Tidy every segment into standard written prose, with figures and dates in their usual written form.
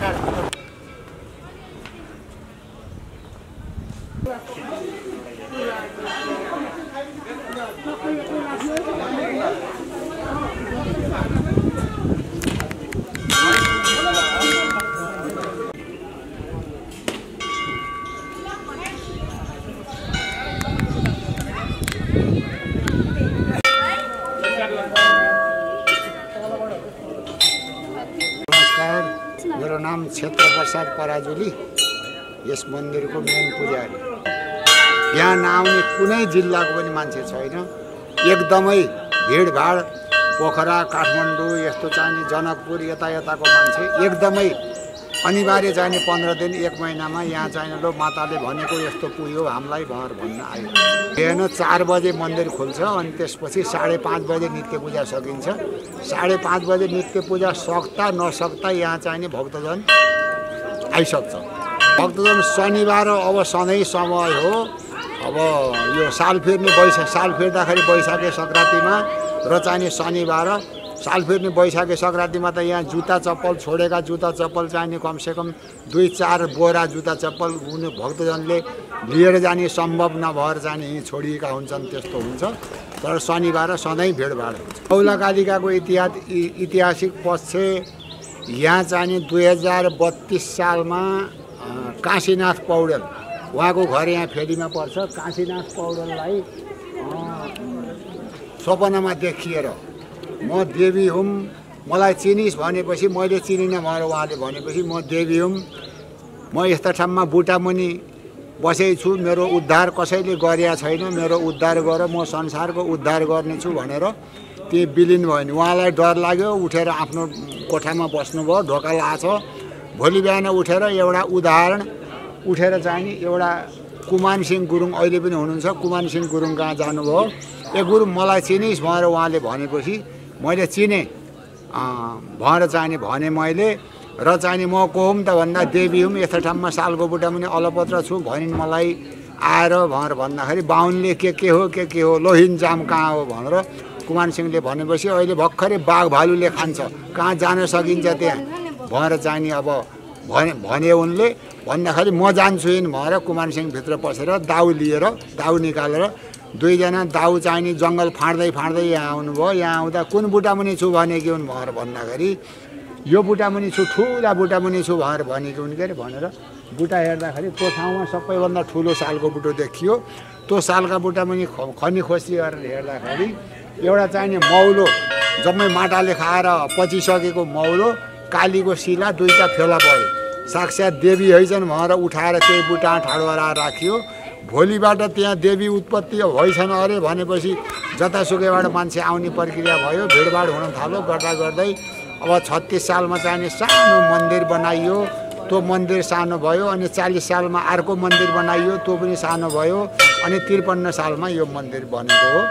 मेरो नाम क्षेत्र प्रसाद पराजुली, यस मन्दिरको मेन पुजारी। यहाँ नआउने कुनै जिल्लाको पनि मान्छे छैन। एकदमै भिडभाड, पोखरा, काठमाडौँ यस्तो चाहिने जनकपुर यताको मान्छे एकदमै अनिवार्य चाहिने 15 दिन 1 महिनामा यहाँ चाहिने लो माताले भनेको यस्तो पुग्यो हामीलाई भर भन्न आयो। बिहान 4 बजे मन्दिर खुल्छ अनि त्यसपछि 5:30 बजे नित्य पूजा सकिन्छ। 5:30 बजे नित्य पूजा सक्दा नसक्दा यहाँ चाहिने भक्तजन आइसक्छ। भक्तजन शनिबार अब सधैँ समय हो। अब यो साल फेर्दाखेरि वैशाखे सङ्क्रान्तिमा र चाहिने शनिबार साल फेर्ने वैशाखे सङ्क्रान्तिमा त यहाँ जुत्ता चप्पल छोडेका जुत्ता चप्पल चाहिने कमसेकम 2-4 बोरा जुत्ता चप्पल हुने भक्तजनले लिएर जाने सम्भव नभएर जाने यहीँ छोडिएका हुन्छन्। त्यस्तो हुन्छ। तर शनिबार सधैँ भिडभाड हुन्छ। औलाकालिकाको ऐतिहासिक पक्ष यहाँ चाहिने 2032 सालमा काशीनाथ पौडेल उहाँको घर यहाँ फेदीमा पर्छ। काशीनाथ पौडेललाई सपनामा देखिएर म देवी हुँ, मलाई चिनिस् भनेपछि मैले चिनिनँ भनेर उहाँले भनेपछि म देवी हुँ, म यस्ता ठाउँमा बुटामुनि बसेको छु, मेरो उद्धार कसैले गरेका छैन, मेरो उद्धार गर, म संसारको उद्धार गर्नेछु भनेर ती विलिन भयो नि। उहाँलाई डर लाग्यो, उठेर आफ्नो कोठामा बस्नुभयो, ढोका लाछ। भोलि बिहान उठेर एउटा उदाहरण उठेर चाहिँ नि एउटा कुमान सिंह गुरुङ अहिले पनि हुनुहुन्छ, कुमान सिंह गुरुङ कहाँ जानुभयो। ए गुरु मलाई चिनिस् भनेर उहाँले भनेपछि मैले चिने भनेर चाहिने भने मैले र चाहिने म को हुँ त भन्दा देवी हुँ, यस्ता ठाउँमा सालको बुटा पनि अलपत्र छु भनिन् मलाई आएर भनेर भन्दाखेरि बाहुनले के हो लोहिन जाम कहाँ हो भनेर कुमान सिंहले भनेपछि अहिले भर्खरै बाघ भालुले खान्छ, कहाँ जान सकिन्छ त्यहाँ भनेर चाहिने अब भने उनले भन्दाखेरि म जान्छु भनेर कुमान सिंह भित्र पसेर दाउ निकालेर 2 जना दाउ चाहिने जङ्गल फाड्दै यहाँ आउनुभयो। यहाँ आउँदा कुन बुटामुनि छु भनेकी हुन् भनेर भन्दाखेरि यो बुटामुनि छु, ठुला बुटामुनि छु भनेर भनेकी हुन् के अरे भनेर बुटा हेर्दाखेरि त्यो ठाउँमा सबैभन्दा ठुलो सालको बुटो देखियो। त्यो सालका बुटामुनि खनी खोसी गरेर हेर्दाखेरि एउटा चाहिने मौलो जम्मै माटाले खाएर पचिसकेको मौलो कालीको शिला 2टा फेला पऱ्यो। साक्षात् देवी हैछन् भनेर उठाएर त्यही बुटा ठाडो गराएर राखियो। भोलिबाट त्यहाँ देवी उत्पत्ति भइछन् अरे भनेपछि जतासुकैबाट मान्छे आउने प्रक्रिया भयो, भिडभाड हुन थाल्यो। गर्दै अब 36 सालमा चाहिने सानो मन्दिर बनाइयो, त्यो मन्दिर सानो भयो। अनि 40 सालमा अर्को मन्दिर बनाइयो, त्यो पनि सानो भयो। अनि 53 सालमा यो मन्दिर बनेको हो।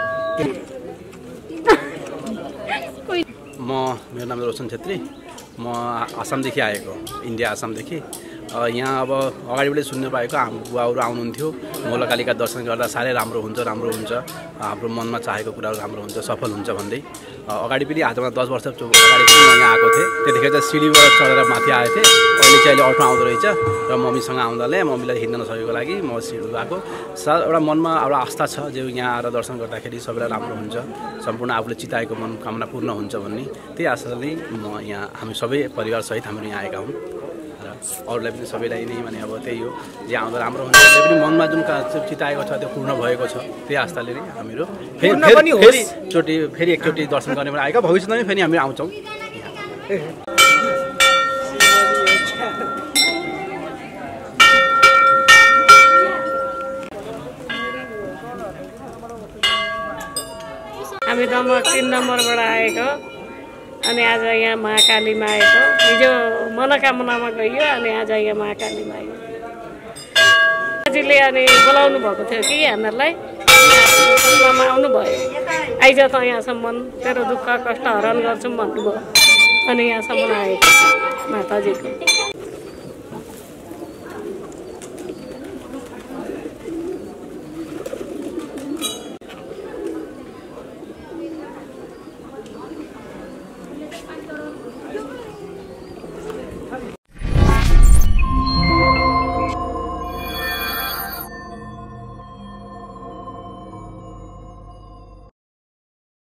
मेरो नाम रोशन छेत्री, म आसामदेखि आएको, इन्डिया आसामदेखि। यहाँ अब अगाडिबाटै सुन्न पाएको हाम्रो बुवाहरू आउनुहुन्थ्यो, मौलाकालिका दर्शन गर्दा साह्रै राम्रो हुन्छ, हाम्रो मनमा चाहेको कुराहरू राम्रो हुन्छ, सफल हुन्छ भन्दै अगाडि पनि आजमा 10 वर्ष अगाडि पनि म यहाँ आएको थिएँ। त्यतिखेर चाहिँ सिडीबाट चढेर माथि आएको थिएँ। अहिले चाहिँ अटो आउँदो रहेछ र मम्मीसँग आउँदाले मम्मीलाई हिँड्न नसकेको लागि म सिडी गएको। एउटा मनमा एउटा आस्था छ जो यहाँ आएर दर्शन गर्दाखेरि सबैलाई राम्रो हुन्छ, सम्पूर्ण आफूले चिताएको मनोकामना पूर्ण हुन्छ भन्ने त्यही आशाले म यहाँ हामी सबै परिवारसहित हाम्रो यहाँ आएका हौँ। अरूलाई पनि सबैलाई नै भने अब त्यही हो, यहाँ आउँदा राम्रो हुन्छ, त्यो पनि मनमा जुन चिताएको छ त्यो पूर्ण भएको छ, त्यही आस्थाले नै हामीहरू फेरि एकचोटि दर्शन गर्ने पनि आएका। भविष्यमा पनि फेरि हामी आउँछौँ। हामी नम्बर 3 नम्बरबाट आएको अनि आज यहाँ महाकालीमा आएको। हिजो मनोकामनामा गयो अनि आज यहाँ महाकालीमा आयो। बाजेले अनि बोलाउनु भएको थियो कि हामीहरूलाई, आउनु भयो, आइज त यहाँसम्म तेरो दुःख कष्ट हरण गर्छौँ भन्नुभयो अनि यहाँसम्म आएको माताजीको।